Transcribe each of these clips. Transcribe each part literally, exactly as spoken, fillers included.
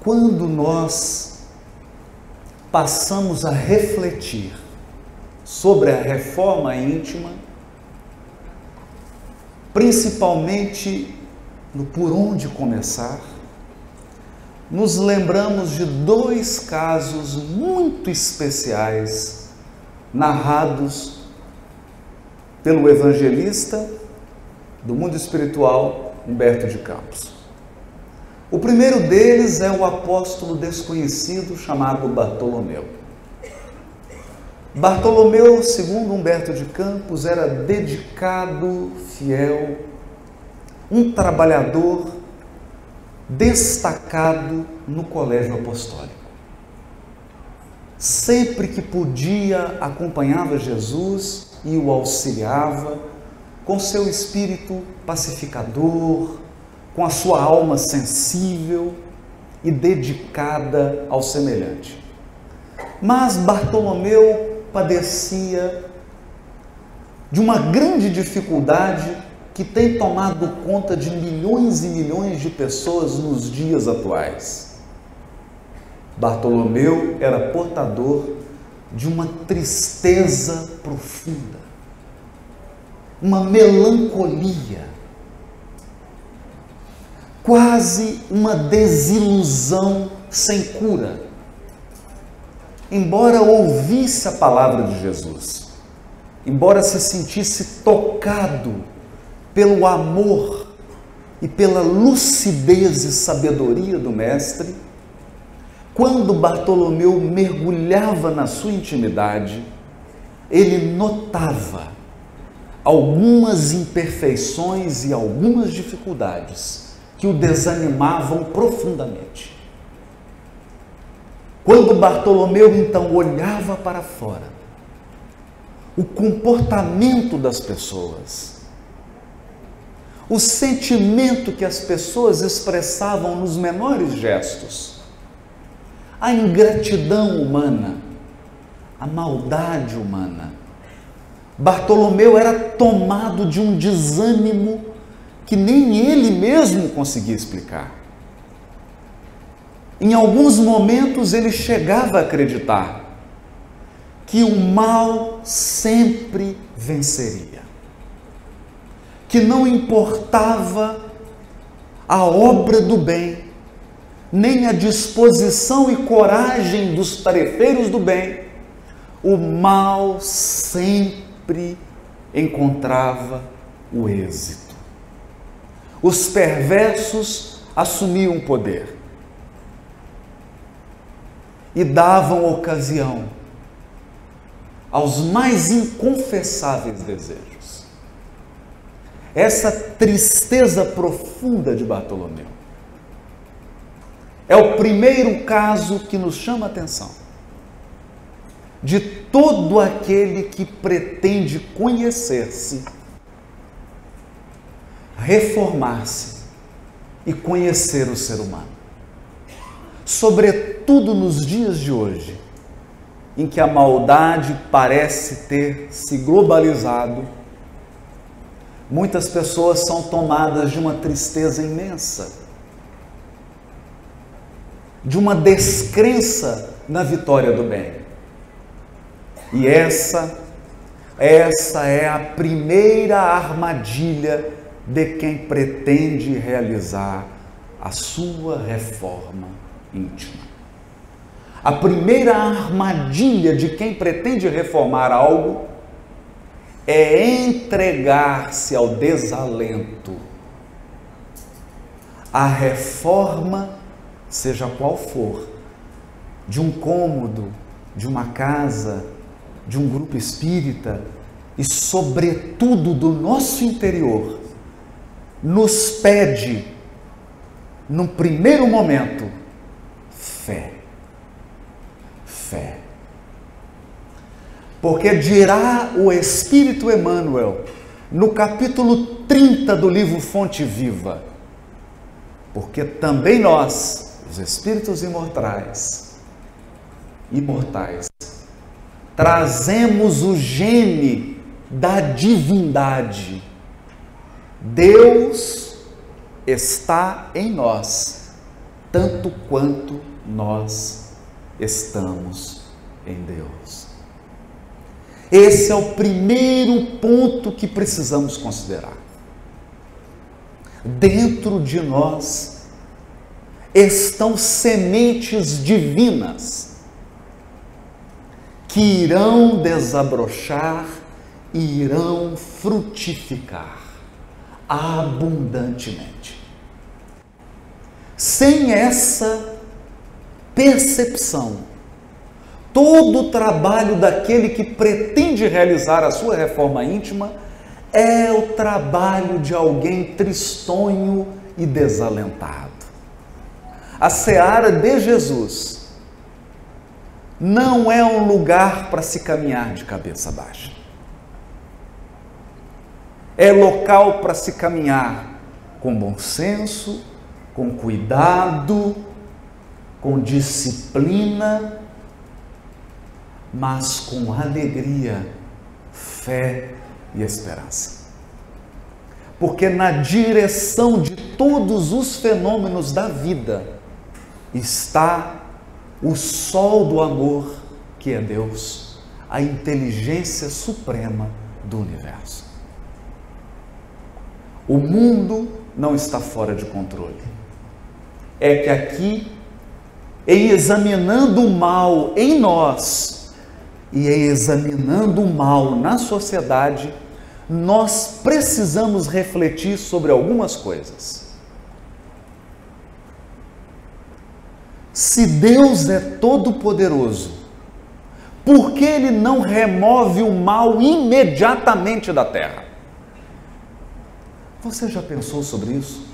Quando nós passamos a refletir sobre a reforma íntima, principalmente no por onde começar, nos lembramos de dois casos muito especiais narrados pelo evangelista do mundo espiritual Humberto de Campos. O primeiro deles é o apóstolo desconhecido chamado Bartolomeu. Bartolomeu, segundo Humberto de Campos, era dedicado, fiel, um trabalhador destacado no colégio apostólico. Sempre que podia, acompanhava Jesus e o auxiliava com seu espírito pacificador, com a sua alma sensível e dedicada ao semelhante. Mas Bartolomeu padecia de uma grande dificuldade que tem tomado conta de milhões e milhões de pessoas nos dias atuais. Bartolomeu era portador de uma tristeza profunda, uma melancolia, quase uma desilusão sem cura. Embora ouvisse a palavra de Jesus, embora se sentisse tocado pelo amor e pela lucidez e sabedoria do Mestre, quando Bartolomeu mergulhava na sua intimidade, ele notava algumas imperfeições e algumas dificuldades que o desanimavam profundamente. Quando Bartolomeu então olhava para fora, o comportamento das pessoas, o sentimento que as pessoas expressavam nos menores gestos, a ingratidão humana, a maldade humana, Bartolomeu era tomado de um desânimo que nem ele mesmo conseguia explicar. Em alguns momentos ele chegava a acreditar que o mal sempre venceria, que não importava a obra do bem, nem a disposição e coragem dos tarefeiros do bem, o mal sempre encontrava o êxito. Os perversos assumiam o poder e davam ocasião aos mais inconfessáveis desejos. Essa tristeza profunda de Bartolomeu é o primeiro caso que nos chama a atenção de todo aquele que pretende conhecer-se, reformar-se e conhecer o ser humano. Sobretudo nos dias de hoje, em que a maldade parece ter se globalizado, muitas pessoas são tomadas de uma tristeza imensa, de uma descrença na vitória do bem. E essa, essa é a primeira armadilha de quem pretende realizar a sua reforma íntima. A primeira armadilha de quem pretende reformar algo é entregar-se ao desalento. A reforma, seja qual for, de um cômodo, de uma casa, de um grupo espírita e, sobretudo, do nosso interior, nos pede, num primeiro momento, fé. Fé. Porque dirá o Espírito Emmanuel, no capítulo trinta do livro Fonte Viva, porque também nós, os espíritos imortais, imortais, trazemos o gene da divindade. Deus está em nós tanto quanto nós estamos em Deus. Esse é o primeiro ponto que precisamos considerar. Dentro de nós estão sementes divinas que irão desabrochar e irão frutificar abundantemente. Sem essa percepção, todo o trabalho daquele que pretende realizar a sua reforma íntima é o trabalho de alguém tristonho e desalentado. A seara de Jesus não é um lugar para se caminhar de cabeça baixa. É local para se caminhar com bom senso, com cuidado, com disciplina, mas com alegria, fé e esperança. Porque na direção de todos os fenômenos da vida está o sol do amor, que é Deus, a inteligência suprema do universo. O mundo não está fora de controle. É que aqui, em examinando o mal em nós e em examinando o mal na sociedade, nós precisamos refletir sobre algumas coisas. Se Deus é todo-poderoso, por que Ele não remove o mal imediatamente da terra? Você já pensou sobre isso?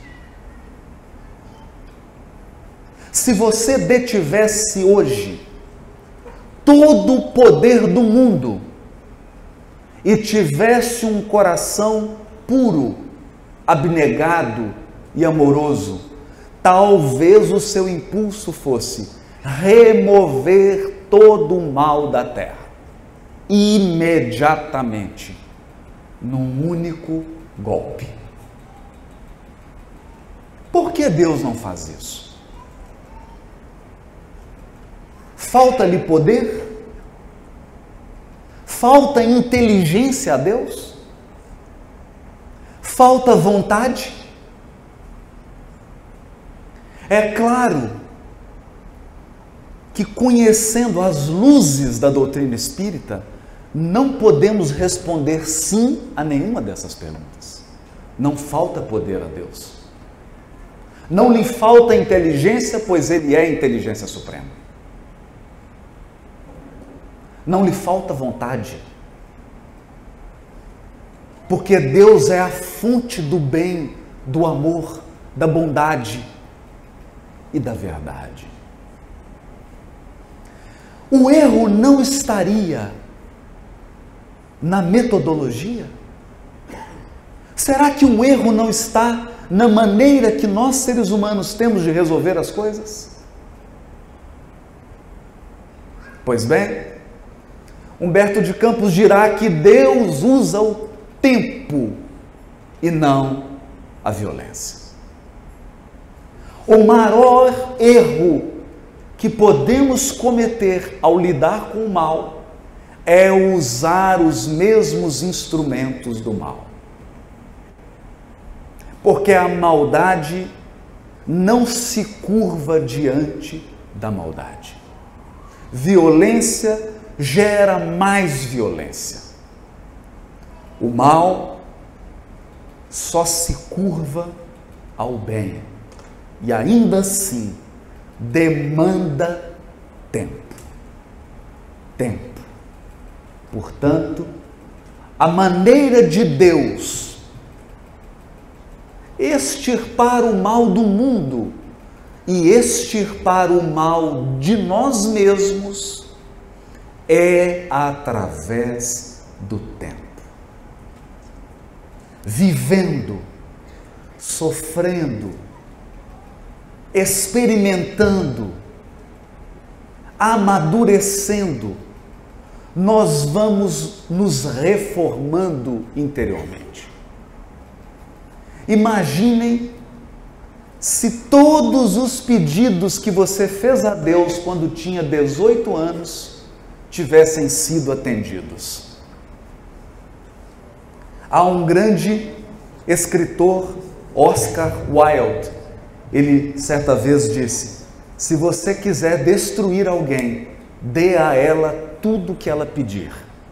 Se você detivesse hoje todo o poder do mundo e tivesse um coração puro, abnegado e amoroso, talvez o seu impulso fosse remover todo o mal da terra, imediatamente, num único golpe. Por que Deus não faz isso? Falta-lhe poder? Falta inteligência a Deus? Falta vontade? É claro que, conhecendo as luzes da doutrina espírita, não podemos responder sim a nenhuma dessas perguntas. Não falta poder a Deus. Não lhe falta inteligência, pois Ele é a inteligência suprema. Não lhe falta vontade, porque Deus é a fonte do bem, do amor, da bondade e da verdade. O erro não estaria na metodologia? Será que o erro não está na maneira que nós, seres humanos, temos de resolver as coisas? Pois bem, Humberto de Campos dirá que Deus usa o tempo e não a violência. O maior erro que podemos cometer ao lidar com o mal é usar os mesmos instrumentos do mal. Porque a maldade não se curva diante da maldade. Violência gera mais violência. O mal só se curva ao bem e ainda assim demanda tempo. Tempo. Portanto, a maneira de Deus extirpar o mal do mundo e extirpar o mal de nós mesmos é através do tempo. Vivendo, sofrendo, experimentando, amadurecendo, nós vamos nos reformando interiormente. Imaginem se todos os pedidos que você fez a Deus quando tinha dezoito anos tivessem sido atendidos. Há um grande escritor, Oscar Wilde, ele certa vez disse: se você quiser destruir alguém, dê a ela tudo que ela pedir.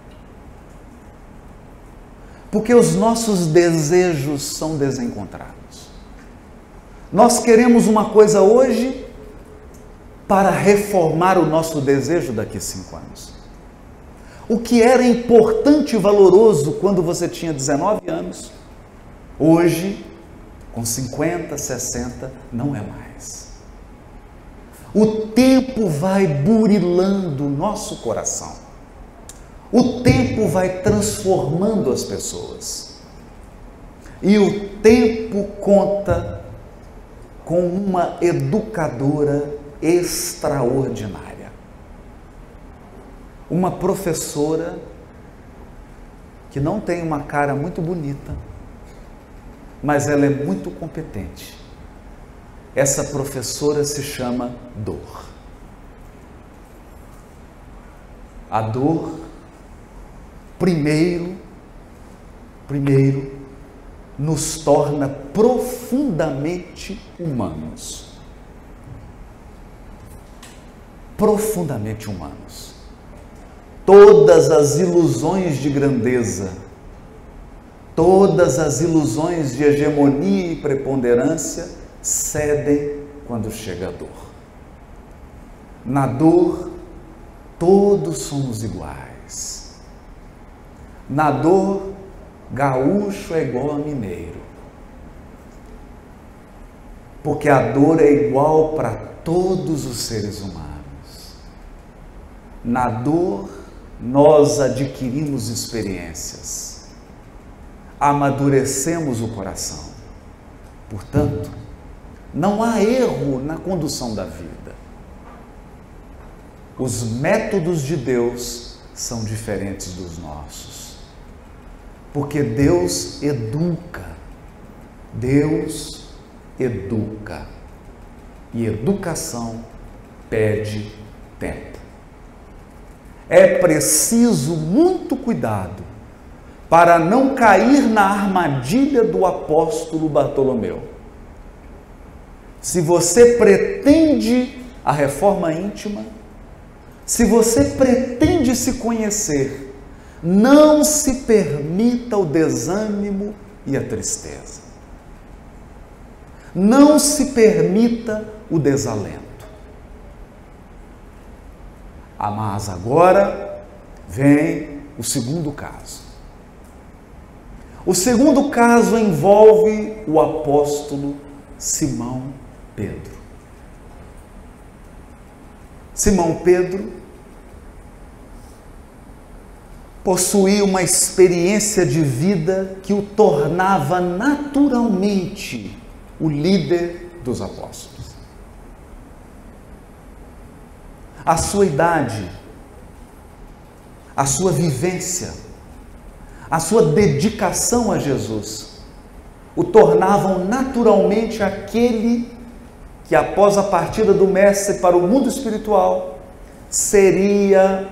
Porque os nossos desejos são desencontrados. Nós queremos uma coisa hoje para reformar o nosso desejo daqui a cinco anos. O que era importante e valoroso quando você tinha dezenove anos, hoje, com cinquenta, sessenta, não é mais. O tempo vai burilando o nosso coração. O tempo vai transformando as pessoas. E o tempo conta com uma educadora extraordinária. Uma professora que não tem uma cara muito bonita, mas ela é muito competente. Essa professora se chama dor. A dor, primeiro, primeiro, nos torna profundamente humanos. Profundamente humanos. Todas as ilusões de grandeza, todas as ilusões de hegemonia e preponderância cedem quando chega a dor. Na dor, todos somos iguais. Na dor, gaúcho é igual a mineiro. Porque a dor é igual para todos os seres humanos. Na dor, nós adquirimos experiências, amadurecemos o coração. Portanto, não há erro na condução da vida. Os métodos de Deus são diferentes dos nossos. Porque Deus educa. Deus educa. E educação pede tempo. É preciso muito cuidado para não cair na armadilha do apóstolo Bartolomeu. Se você pretende a reforma íntima, se você pretende se conhecer, não se permita o desânimo e a tristeza. Não se permita o desalento. Mas agora vem o segundo caso. O segundo caso envolve o apóstolo Simão Pedro. Simão Pedro possuía uma experiência de vida que o tornava naturalmente o líder dos apóstolos. A sua idade, a sua vivência, a sua dedicação a Jesus o tornavam naturalmente aquele que, após a partida do Mestre para o mundo espiritual, seria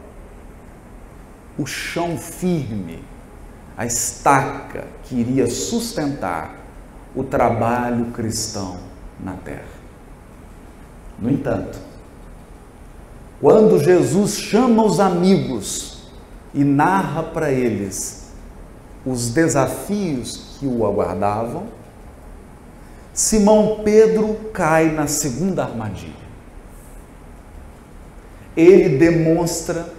o chão firme, a estaca que iria sustentar o trabalho cristão na terra. No entanto, quando Jesus chama os amigos e narra para eles os desafios que o aguardavam, Simão Pedro cai na segunda armadilha. Ele demonstra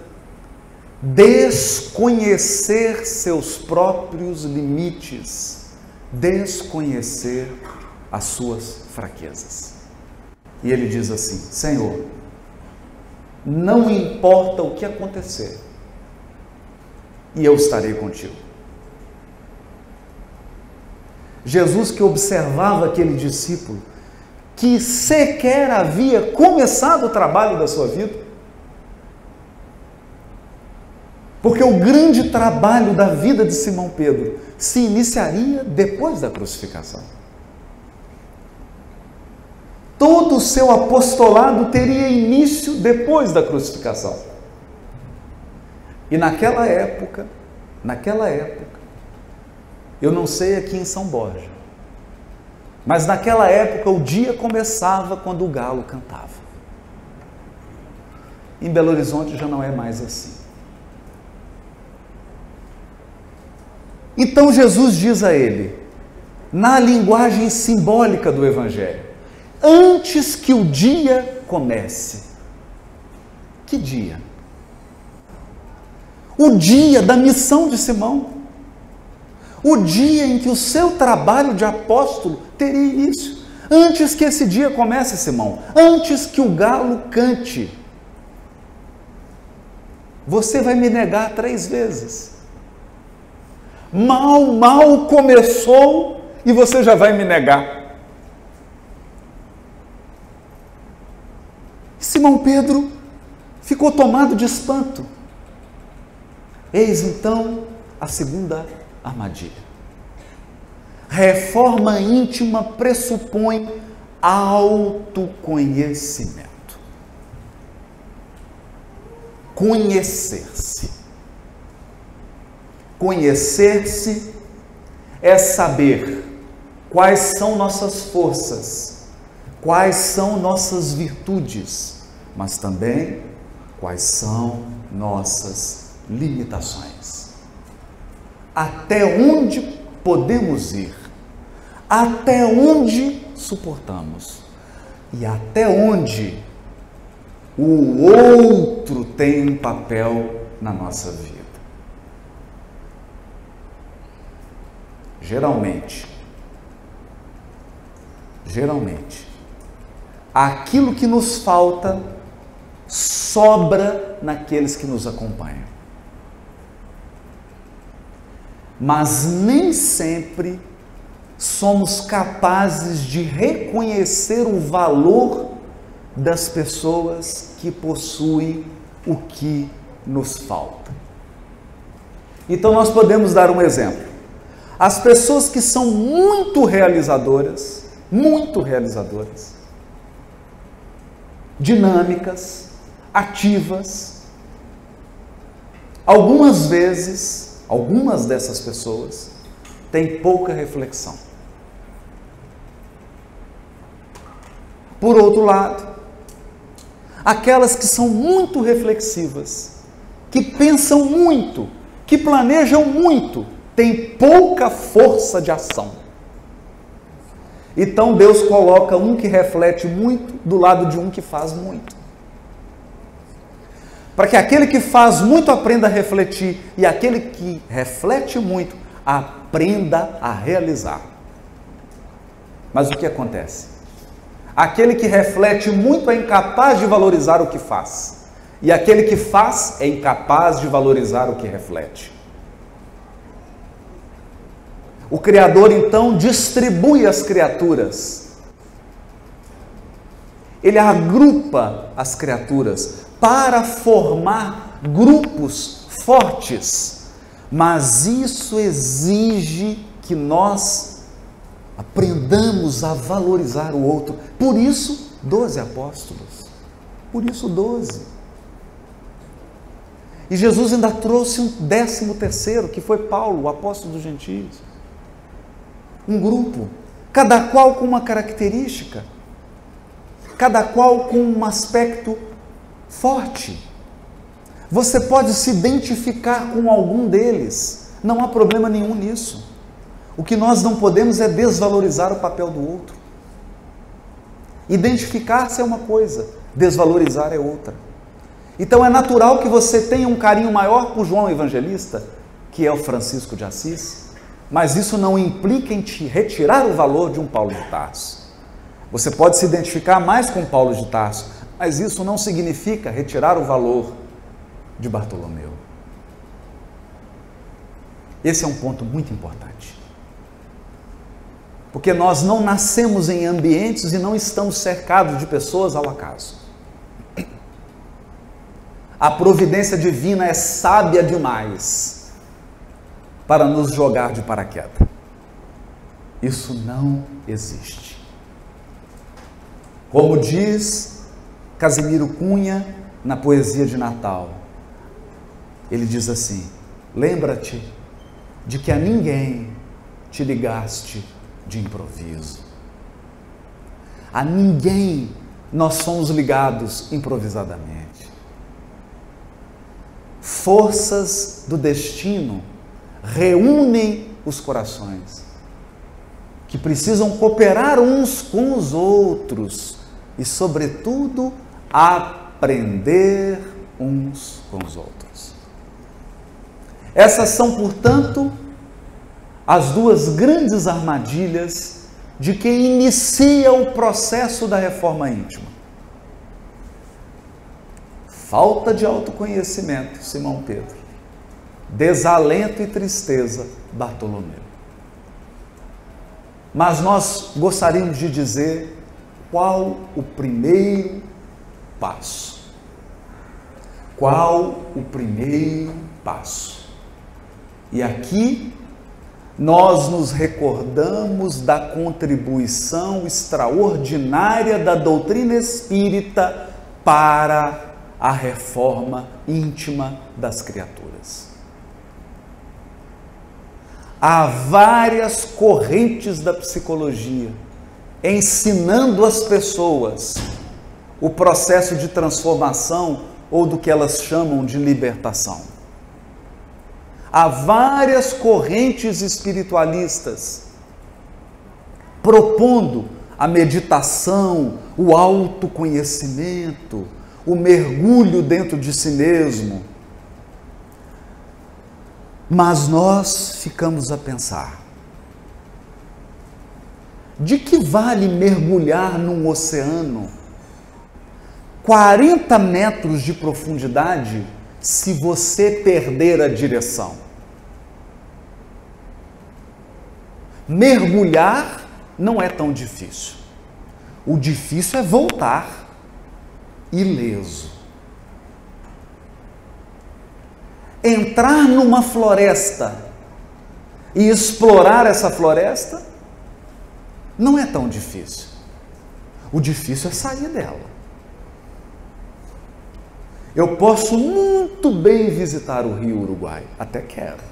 desconhecer seus próprios limites, desconhecer as suas fraquezas. E ele diz assim: Senhor, não importa o que acontecer, e eu estarei contigo. Jesus, que observava aquele discípulo, que sequer havia começado o trabalho da sua vida, porque o grande trabalho da vida de Simão Pedro se iniciaria depois da crucificação. todo o seu apostolado teria início depois da crucificação. E naquela época, naquela época, eu não sei aqui em São Borja, mas naquela época o dia começava quando o galo cantava. Em Belo Horizonte já não é mais assim. Então Jesus diz a ele, na linguagem simbólica do Evangelho, antes que o dia comece. Que dia? O dia da missão de Simão. O dia em que o seu trabalho de apóstolo teria início. Antes que esse dia comece, Simão. Antes que o galo cante. Você vai me negar três vezes. Mal, mal começou e você já vai me negar. Simão Pedro ficou tomado de espanto. Eis então a segunda armadilha. Reforma íntima pressupõe autoconhecimento. Conhecer-se. Conhecer-se é saber quais são nossas forças, quais são nossas virtudes, mas também quais são nossas limitações. Até onde podemos ir, até onde suportamos e até onde o outro tem um papel na nossa vida. Geralmente, geralmente, aquilo que nos falta sobra naqueles que nos acompanham. Mas nem sempre somos capazes de reconhecer o valor das pessoas que possuem o que nos falta. Então nós podemos dar um exemplo. As pessoas que são muito realizadoras, muito realizadoras, dinâmicas, ativas, algumas vezes, algumas dessas pessoas têm pouca reflexão. Por outro lado, aquelas que são muito reflexivas, que pensam muito, que planejam muito, têm pouca força de ação. Então Deus coloca um que reflete muito do lado de um que faz muito. Para que aquele que faz muito aprenda a refletir e aquele que reflete muito aprenda a realizar. Mas o que acontece? Aquele que reflete muito é incapaz de valorizar o que faz. E aquele que faz é incapaz de valorizar o que reflete. O Criador, então, distribui as criaturas. Ele agrupa as criaturas para formar grupos fortes. Mas isso exige que nós aprendamos a valorizar o outro. Por isso, doze apóstolos. Por isso, doze. E Jesus ainda trouxe um décimo terceiro, que foi Paulo, o apóstolo dos gentios. Um grupo, cada qual com uma característica, cada qual com um aspecto forte. Você pode se identificar com algum deles, não há problema nenhum nisso. O que nós não podemos é desvalorizar o papel do outro. Identificar-se é uma coisa, desvalorizar é outra. Então é natural que você tenha um carinho maior por João Evangelista, que é o Francisco de Assis, mas isso não implica em te retirar o valor de um Paulo de Tarso. Você pode se identificar mais com Paulo de Tarso, mas isso não significa retirar o valor de Bartolomeu. Esse é um ponto muito importante. Porque nós não nascemos em ambientes e não estamos cercados de pessoas ao acaso. A providência divina é sábia demais para nos jogar de paraquedas. Isso não existe. Como diz Casimiro Cunha na poesia de Natal, ele diz assim: lembra-te de que a ninguém te ligaste de improviso. A ninguém nós somos ligados improvisadamente. Forças do destino reúnem os corações, que precisam cooperar uns com os outros e, sobretudo, aprender uns com os outros. Essas são, portanto, as duas grandes armadilhas de quem inicia o processo da reforma íntima. Falta de autoconhecimento, Simão Pedro. Desalento e tristeza, Bartolomeu. Mas nós gostaríamos de dizer qual o primeiro passo. Qual o primeiro passo? E aqui nós nos recordamos da contribuição extraordinária da doutrina espírita para a reforma íntima das criaturas. Há várias correntes da psicologia ensinando as pessoas o processo de transformação ou do que elas chamam de libertação. Há várias correntes espiritualistas propondo a meditação, o autoconhecimento, o mergulho dentro de si mesmo. Mas nós ficamos a pensar: de que vale mergulhar num oceano quarenta metros de profundidade se você perder a direção? Mergulhar não é tão difícil. O difícil é voltar ileso. Entrar numa floresta e explorar essa floresta não é tão difícil. O difícil é sair dela. Eu posso muito bem visitar o Rio Uruguai, até quero.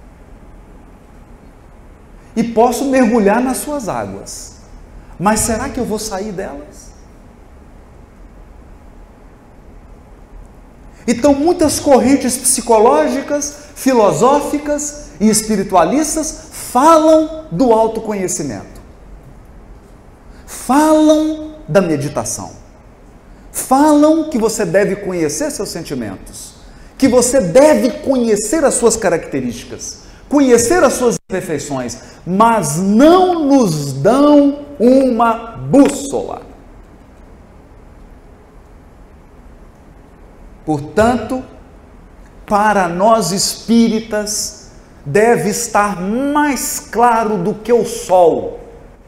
E posso mergulhar nas suas águas. Mas será que eu vou sair delas? Então, muitas correntes psicológicas, filosóficas e espiritualistas falam do autoconhecimento. Falam da meditação. Falam que você deve conhecer seus sentimentos, que você deve conhecer as suas características, conhecer as suas imperfeições, mas não nos dão uma bússola. Portanto, para nós espíritas, deve estar mais claro do que o sol.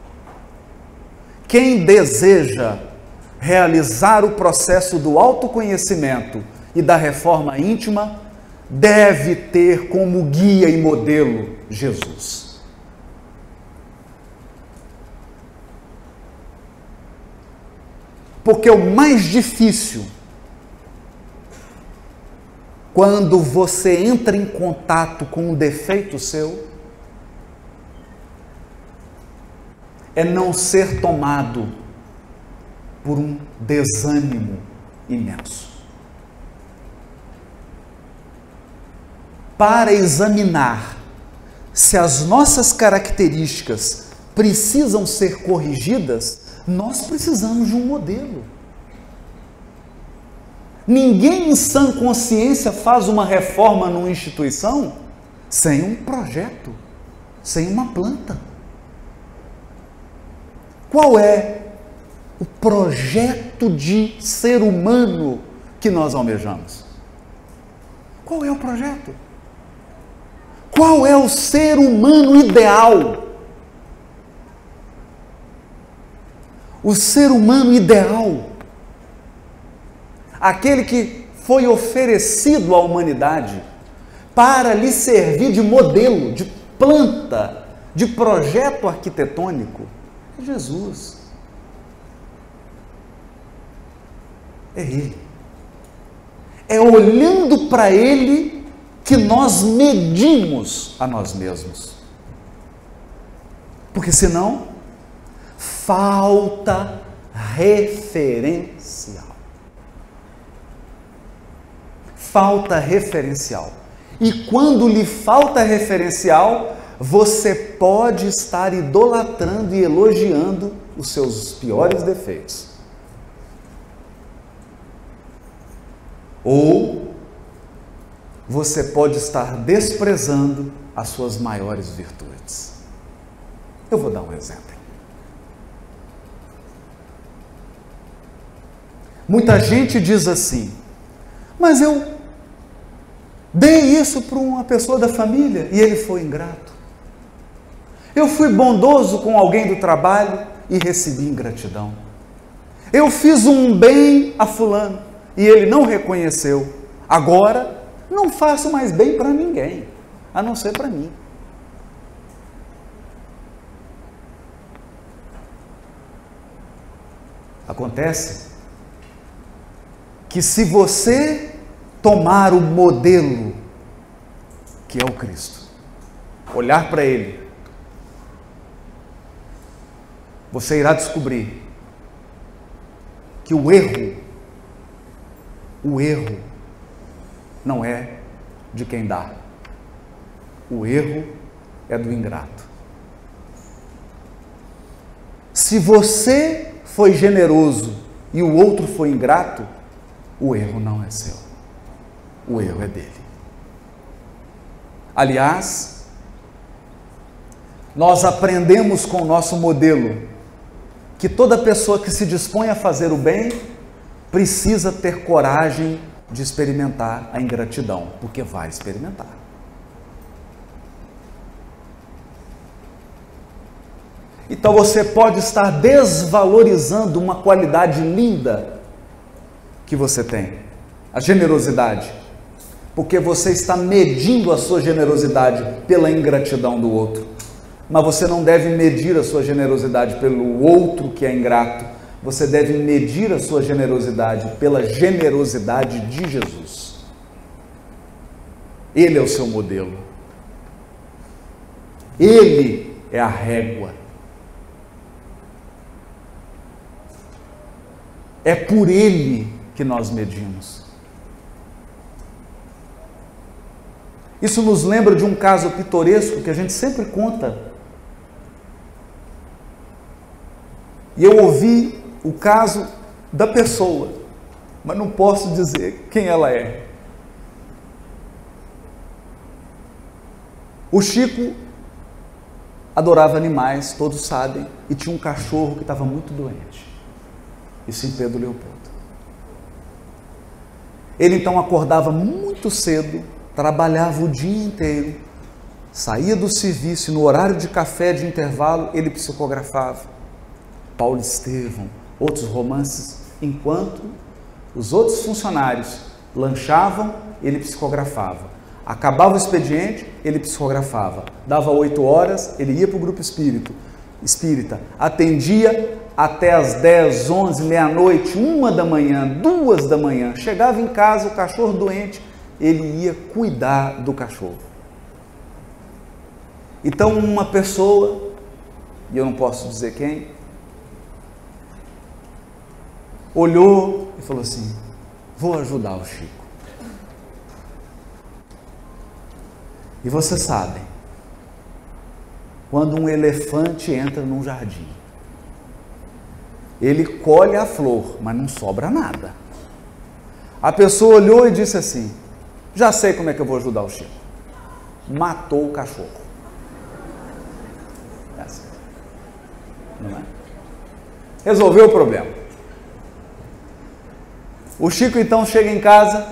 Quem deseja realizar o processo do autoconhecimento e da reforma íntima, deve ter como guia e modelo Jesus. Porque o mais difícil, quando você entra em contato com um defeito seu, é não ser tomado por um desânimo imenso. Para examinar se as nossas características precisam ser corrigidas, nós precisamos de um modelo. Ninguém em sã consciência faz uma reforma numa instituição sem um projeto, sem uma planta. Qual é o projeto de ser humano que nós almejamos? Qual é o projeto? Qual é o ser humano ideal? O ser humano ideal, aquele que foi oferecido à humanidade para lhe servir de modelo, de planta, de projeto arquitetônico, é Jesus. É Ele. É olhando para Ele que nós medimos a nós mesmos. Porque senão, falta referencial. Falta referencial. E quando lhe falta referencial, você pode estar idolatrando e elogiando os seus piores defeitos. Ou você pode estar desprezando as suas maiores virtudes. Eu vou dar um exemplo. Muita gente diz assim: mas eu dei isso para uma pessoa da família e ele foi ingrato. Eu fui bondoso com alguém do trabalho e recebi ingratidão. Eu fiz um bem a fulano e ele não reconheceu. Agora, não faço mais bem para ninguém, a não ser para mim. Acontece que se você tomar o modelo que é o Cristo, olhar para Ele, você irá descobrir que o erro, o erro não é de quem dá, o erro é do ingrato. Se você foi generoso e o outro foi ingrato, o erro não é seu, o erro é dele. Aliás, nós aprendemos com o nosso modelo que toda pessoa que se dispõe a fazer o bem precisa ter coragem de experimentar a ingratidão, porque vai experimentar. Então você pode estar desvalorizando uma qualidade linda que você tem, a generosidade, porque você está medindo a sua generosidade pela ingratidão do outro. Mas você não deve medir a sua generosidade pelo outro que é ingrato, você deve medir a sua generosidade pela generosidade de Jesus. Ele é o seu modelo. Ele é a régua. É por Ele que nós medimos. Isso nos lembra de um caso pitoresco que a gente sempre conta. E eu ouvi o caso da pessoa, mas não posso dizer quem ela é. O Chico adorava animais, todos sabem, e tinha um cachorro que estava muito doente. Isso em Pedro Leopoldo. Ele então acordava muito cedo, trabalhava o dia inteiro, saía do serviço e no horário de café de intervalo ele psicografava Paulo Estevão, outros romances, enquanto os outros funcionários lanchavam, ele psicografava. Acabava o expediente, ele psicografava. Dava oito horas, ele ia para o grupo espírito, espírita, atendia até as dez, onze, meia-noite, uma da manhã, duas da manhã. Chegava em casa, o cachorro doente, ele ia cuidar do cachorro. Então uma pessoa, e eu não posso dizer quem, olhou e falou assim: vou ajudar o Chico. E você sabe, quando um elefante entra num jardim, ele colhe a flor, mas não sobra nada. A pessoa olhou e disse assim: já sei como é que eu vou ajudar o Chico. Matou o cachorro. É assim. Não é? Resolveu o problema. O Chico então chega em casa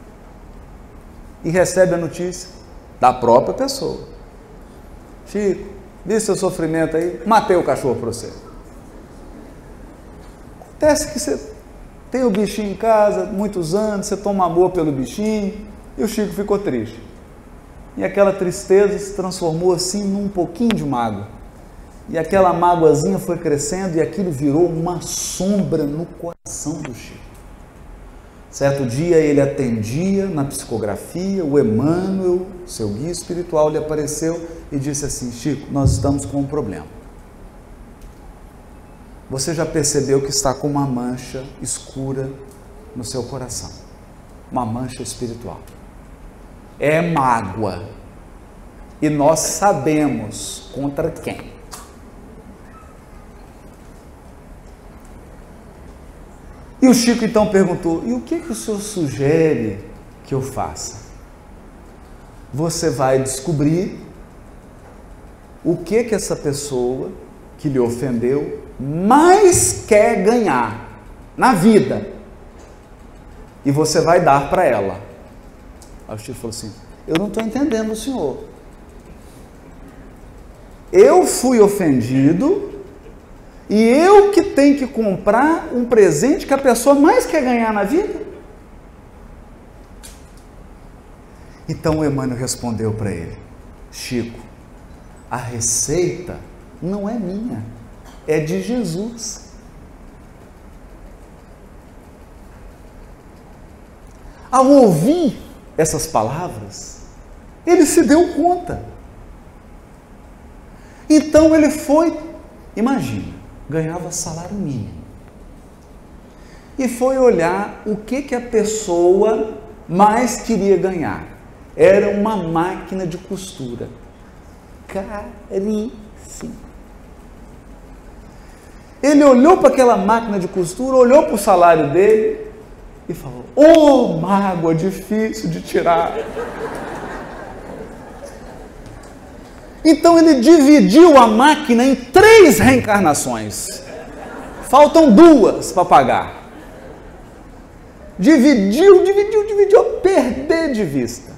e recebe a notícia da própria pessoa: Chico, vi seu sofrimento aí, matei o cachorro para você. Acontece que você tem o bichinho em casa, muitos anos, você toma amor pelo bichinho, e o Chico ficou triste. E aquela tristeza se transformou assim num pouquinho de mágoa. E aquela mágoazinha foi crescendo e aquilo virou uma sombra no coração do Chico. Certo dia ele atendia na psicografia, o Emmanuel, seu guia espiritual, lhe apareceu e disse assim: Chico, nós estamos com um problema. Você já percebeu que está com uma mancha escura no seu coração, uma mancha espiritual. É mágoa. E nós sabemos contra quem. E o Chico então perguntou: e o que, que o senhor sugere que eu faça? Você vai descobrir o que que essa pessoa que lhe ofendeu mais quer ganhar na vida, e você vai dar para ela. Aí o Chico falou assim: eu não estou entendendo o senhor. Eu fui ofendido e eu que tenho que comprar um presente que a pessoa mais quer ganhar na vida? Então o Emmanuel respondeu para ele: Chico, a receita não é minha, é de Jesus. Ao ouvir essas palavras, ele se deu conta. Então ele foi, imagina, ganhava salário mínimo, e foi olhar o que que a pessoa mais queria ganhar. Era uma máquina de costura, caríssima. Ele olhou para aquela máquina de costura, olhou para o salário dele e falou: ô, mágoa difícil de tirar. Então ele dividiu a máquina em três reencarnações. Faltam duas para pagar. Dividiu, dividiu, dividiu, perder de vista.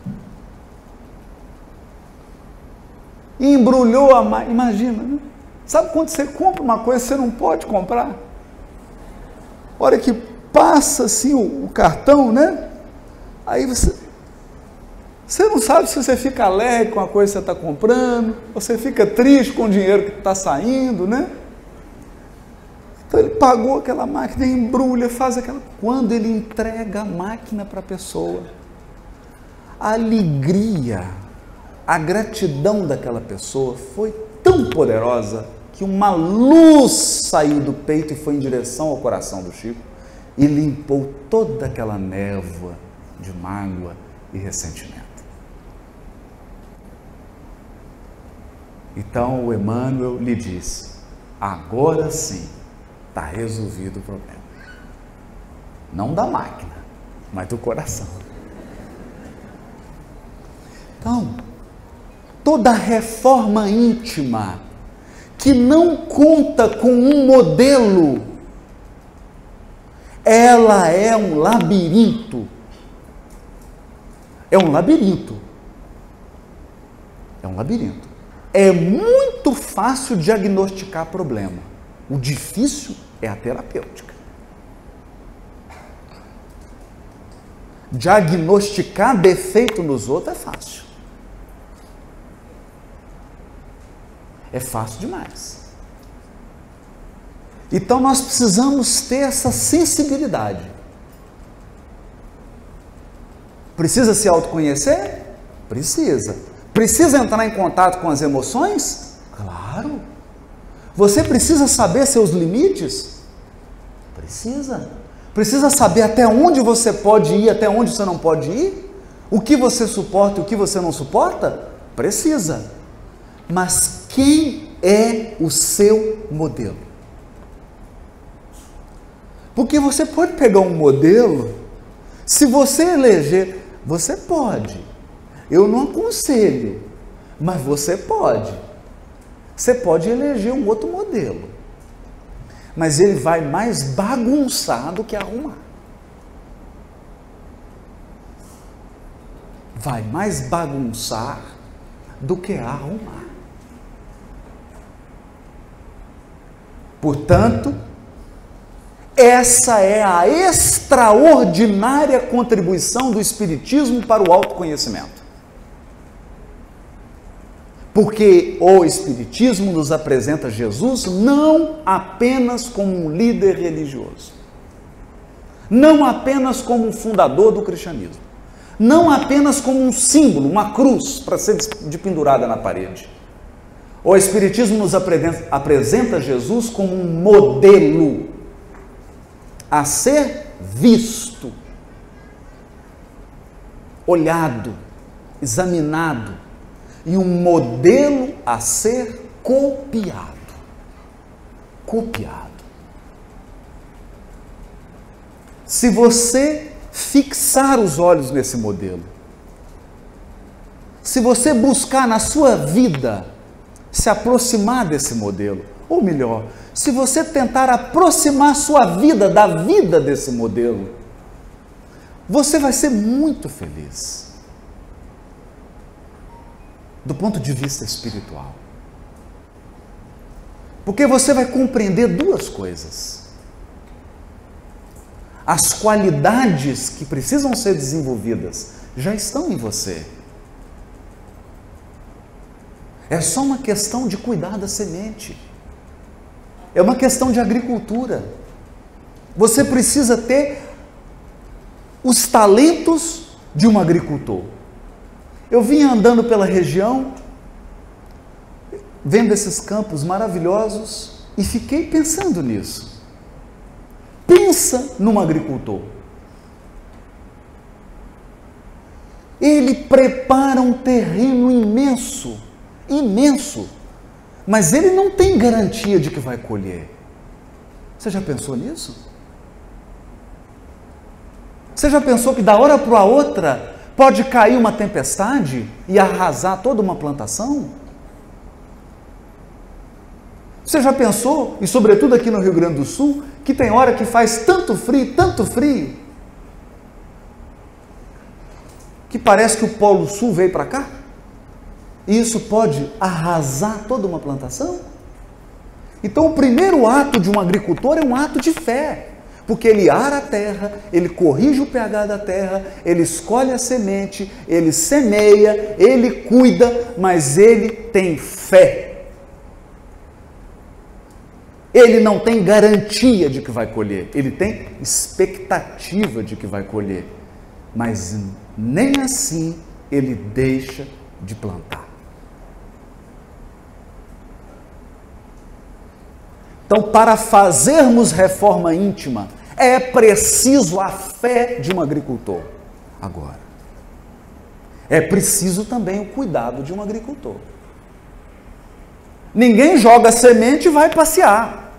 E embrulhou a máquina. Imagina, né? Sabe quando você compra uma coisa que você não pode comprar? A hora que passa assim o, o cartão, né? Aí você, você não sabe se você fica alegre com a coisa que você está comprando, ou você fica triste com o dinheiro que está saindo, né? Então ele pagou aquela máquina, embrulha, faz aquela... Quando ele entrega a máquina para a pessoa, a alegria, a gratidão daquela pessoa foi tão poderosa que uma luz saiu do peito e foi em direção ao coração do Chico e limpou toda aquela névoa de mágoa e ressentimento. Então o Emmanuel lhe disse: agora sim está resolvido o problema. Não da máquina, mas do coração. Então, toda reforma íntima que não conta com um modelo, ela é um labirinto. É um labirinto. É um labirinto. É muito fácil diagnosticar problema. O difícil é a terapêutica. Diagnosticar defeito nos outros é fácil. É fácil demais. Então nós precisamos ter essa sensibilidade. Precisa se autoconhecer? Precisa. Precisa entrar em contato com as emoções? Claro. Você precisa saber seus limites? Precisa. Precisa saber até onde você pode ir, até onde você não pode ir? O que você suporta e o que você não suporta? Precisa. Mas quem é o seu modelo? Porque você pode pegar um modelo, se você eleger, você pode. Eu não aconselho, mas você pode. Você pode eleger um outro modelo, mas ele vai mais bagunçar do que arrumar. Vai mais bagunçar do que arrumar. Portanto, essa é a extraordinária contribuição do Espiritismo para o autoconhecimento. Porque o Espiritismo nos apresenta Jesus não apenas como um líder religioso, não apenas como um fundador do cristianismo, não apenas como um símbolo, uma cruz para ser de pendurada na parede. O Espiritismo nos apresenta Jesus como um modelo a ser visto, olhado, examinado, e um modelo a ser copiado. Copiado. Se você fixar os olhos nesse modelo, se você buscar na sua vida se aproximar desse modelo, ou melhor, se você tentar aproximar sua vida da vida desse modelo, você vai ser muito feliz do ponto de vista espiritual. Porque você vai compreender duas coisas. As qualidades que precisam ser desenvolvidas já estão em você. É só uma questão de cuidar da semente. É uma questão de agricultura. Você precisa ter os talentos de um agricultor. Eu vinha andando pela região, vendo esses campos maravilhosos e fiquei pensando nisso. Pensa num agricultor. Ele prepara um terreno imenso, imenso, mas ele não tem garantia de que vai colher. Você já pensou nisso? Você já pensou que da hora para a outra pode cair uma tempestade e arrasar toda uma plantação? Você já pensou, e sobretudo aqui no Rio Grande do Sul, que tem hora que faz tanto frio, tanto frio, que parece que o Polo Sul veio para cá? E isso pode arrasar toda uma plantação? Então o primeiro ato de um agricultor é um ato de fé, porque ele ara a terra, ele corrige o pH da terra, ele escolhe a semente, ele semeia, ele cuida, mas ele tem fé. Ele não tem garantia de que vai colher, ele tem expectativa de que vai colher, mas nem assim ele deixa de plantar. Então, para fazermos reforma íntima, é preciso a fé de um agricultor. Agora, é preciso também o cuidado de um agricultor. Ninguém joga semente e vai passear.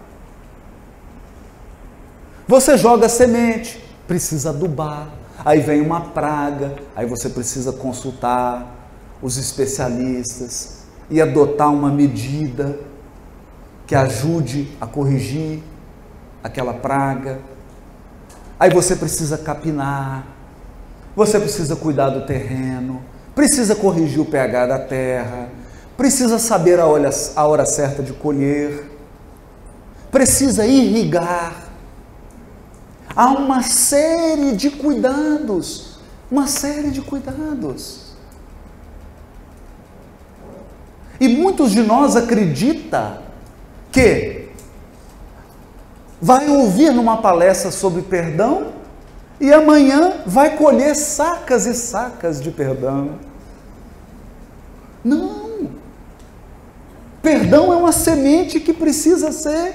Você joga semente, precisa adubar, aí vem uma praga, aí você precisa consultar os especialistas e adotar uma medida que ajude a corrigir aquela praga. Aí você precisa capinar, você precisa cuidar do terreno, precisa corrigir o pH da terra, precisa saber a hora, a hora certa de colher, precisa irrigar. Há uma série de cuidados, uma série de cuidados. E muitos de nós acreditam que vai ouvir numa palestra sobre perdão e amanhã vai colher sacas e sacas de perdão. Não! Perdão é uma semente que precisa ser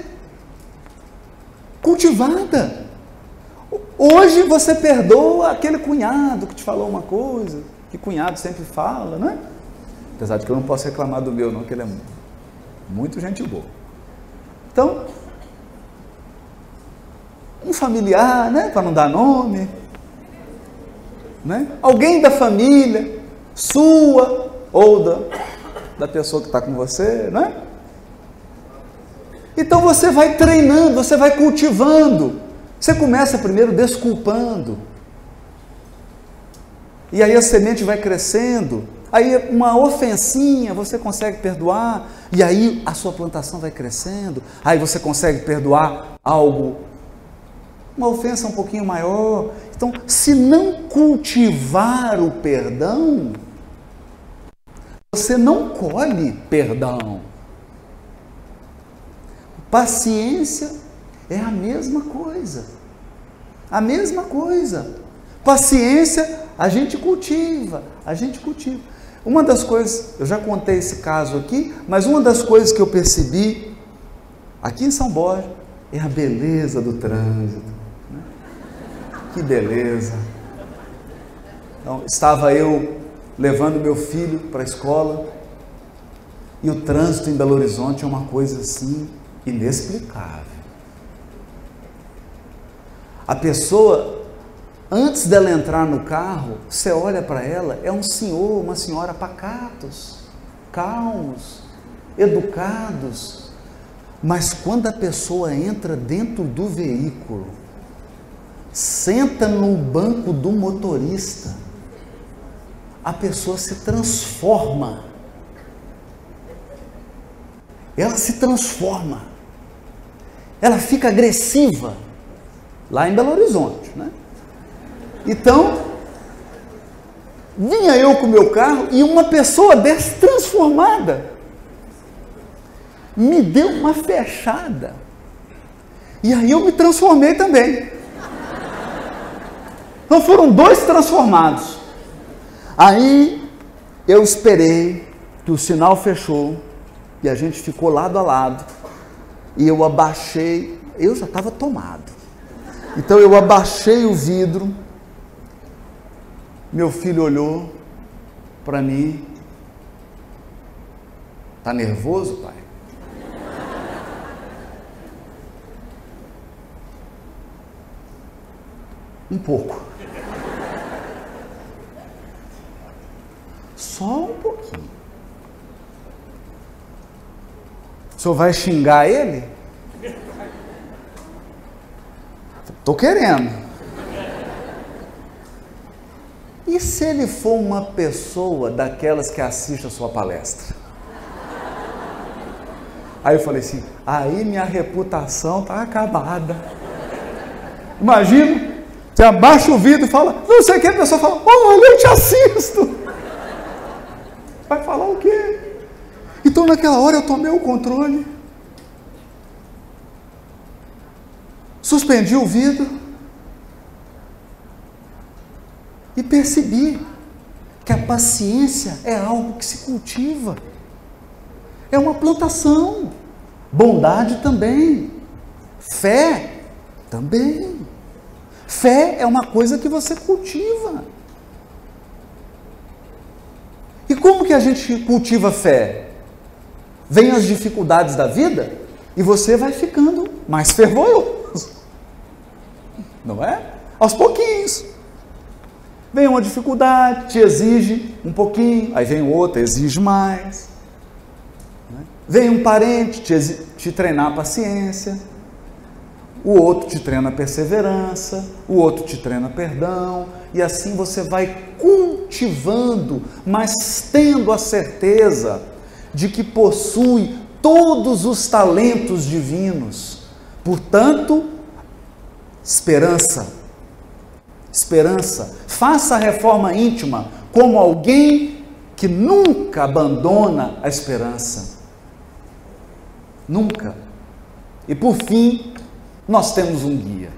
cultivada. Hoje você perdoa aquele cunhado que te falou uma coisa, que cunhado sempre fala, né? Apesar de que eu não posso reclamar do meu, não, que ele é muito gente boa. Então, um familiar, né, para não dar nome, né? Alguém da família, sua ou da, da pessoa que está com você, né? Então você vai treinando, você vai cultivando. Você começa primeiro desculpando. E aí a semente vai crescendo. Aí uma ofensinha você consegue perdoar. E aí a sua plantação vai crescendo. Aí você consegue perdoar algo, uma ofensa um pouquinho maior. Então, se não cultivar o perdão, você não colhe perdão. Paciência é a mesma coisa. A mesma coisa. Paciência, a gente cultiva, a gente cultiva. Uma das coisas, eu já contei esse caso aqui, mas uma das coisas que eu percebi aqui em São Borja é a beleza do trânsito. Né? Que beleza. Então, estava eu levando meu filho para a escola e o trânsito em Belo Horizonte é uma coisa assim inexplicável. A pessoa, antes dela entrar no carro, você olha para ela, é um senhor, uma senhora pacatos, calmos, educados, mas quando a pessoa entra dentro do veículo, senta no banco do motorista, a pessoa se transforma. Ela se transforma. Ela fica agressiva. Lá em Belo Horizonte, né? Então, vinha eu com o meu carro e uma pessoa dessa transformada me deu uma fechada. E aí eu me transformei também. Então foram dois transformados. Aí eu esperei que o sinal fechou e a gente ficou lado a lado. E eu abaixei, eu já estava tomado. Então eu abaixei o vidro, meu filho olhou para mim, tá nervoso, pai? Um pouco. Só um pouquinho. O senhor vai xingar ele? Estou querendo. E se ele for uma pessoa daquelas que assiste a sua palestra? Aí eu falei assim, aí minha reputação está acabada. Imagina, você abaixa o vidro e fala, não sei o que, a pessoa fala, olha, eu te assisto. Vai falar o quê? Então naquela hora eu tomei o controle. Suspendi o vidro e percebi que a paciência é algo que se cultiva, é uma plantação, bondade também, fé também, fé é uma coisa que você cultiva. E como que a gente cultiva fé? Vem as dificuldades da vida e você vai ficando mais fervoroso. Não é? Aos pouquinhos. Vem uma dificuldade, te exige um pouquinho, aí vem outra, exige mais. Vem um parente te, te treinar a paciência, o outro te treina a perseverança, o outro te treina perdão, e assim você vai cultivando, mas tendo a certeza de que possui todos os talentos divinos. Portanto, esperança, esperança, faça a reforma íntima como alguém que nunca abandona a esperança, nunca. E por fim, nós temos um guia.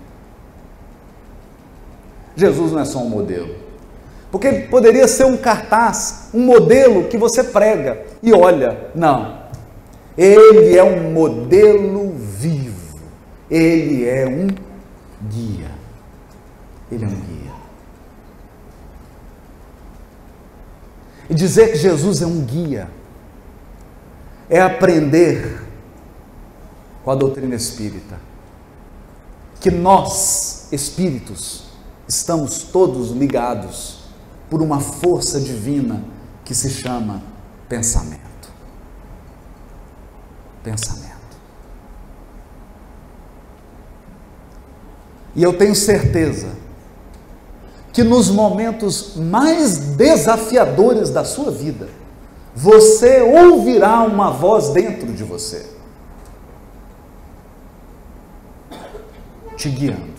Jesus não é só um modelo, porque ele poderia ser um cartaz, um modelo que você prega e olha, não, ele é um modelo vivo, ele é um guia, ele é um guia. E dizer que Jesus é um guia é aprender com a doutrina espírita que nós, espíritos, estamos todos ligados por uma força divina que se chama pensamento. Pensamento. E eu tenho certeza que nos momentos mais desafiadores da sua vida, você ouvirá uma voz dentro de você, te guiando.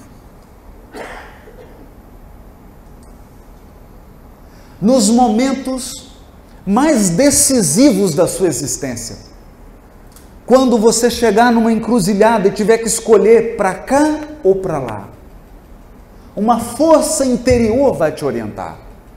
Nos momentos mais decisivos da sua existência, quando você chegar numa encruzilhada e tiver que escolher para cá ou para lá, uma força interior vai te orientar.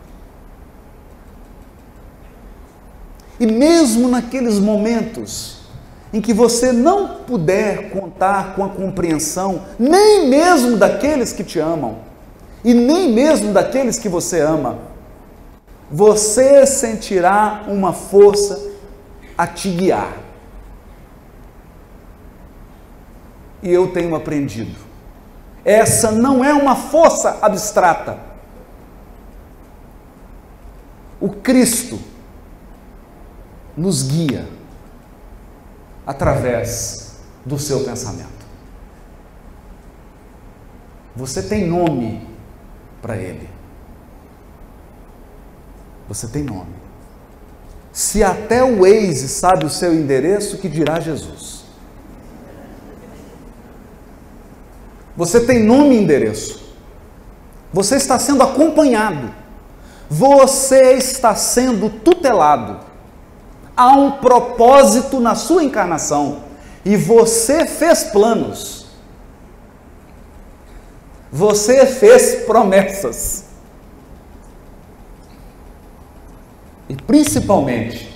E mesmo naqueles momentos em que você não puder contar com a compreensão, nem mesmo daqueles que te amam, e nem mesmo daqueles que você ama, você sentirá uma força a te guiar. E eu tenho aprendido, essa não é uma força abstrata. O Cristo nos guia através do seu pensamento. Você tem nome para Ele. Você tem nome. Se até o Waze sabe o seu endereço, que dirá Jesus? Você tem nome e endereço. Você está sendo acompanhado. Você está sendo tutelado. Há um propósito na sua encarnação. E você fez planos. Você fez promessas. E principalmente,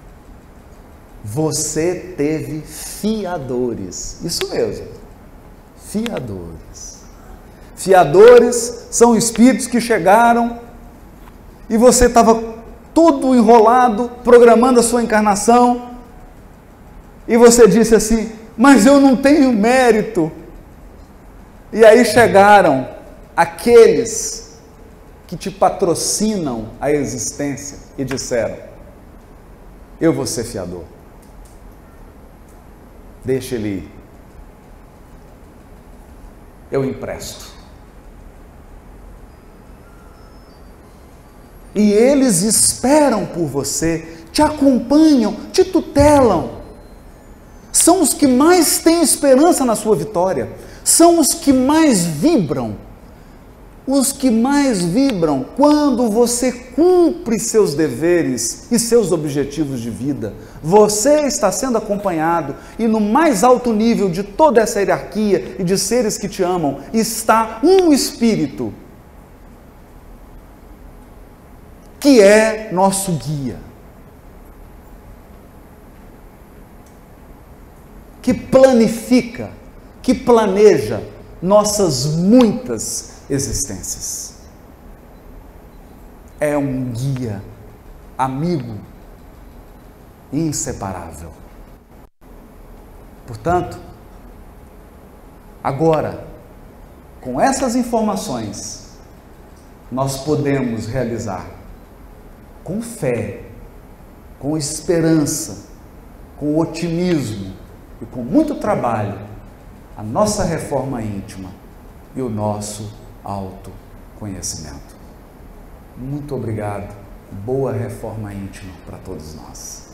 você teve fiadores. Isso mesmo. Fiadores. Fiadores são espíritos que chegaram e você estava todo enrolado, programando a sua encarnação, e você disse assim: mas eu não tenho mérito. E aí chegaram aqueles que te patrocinam a existência e disseram: eu vou ser fiador. Deixa ele ir. Eu empresto. E eles esperam por você, te acompanham, te tutelam. São os que mais têm esperança na sua vitória. São os que mais vibram. Os que mais vibram quando você cumpre seus deveres e seus objetivos de vida. Você está sendo acompanhado e no mais alto nível de toda essa hierarquia e de seres que te amam está um espírito que é nosso guia, que planifica, que planeja nossas muitas existências. É um guia, amigo, inseparável. Portanto, agora, com essas informações, nós podemos realizar com fé, com esperança, com otimismo e com muito trabalho a nossa reforma íntima e o nosso autoconhecimento. Muito obrigado. Boa reforma íntima para todos nós.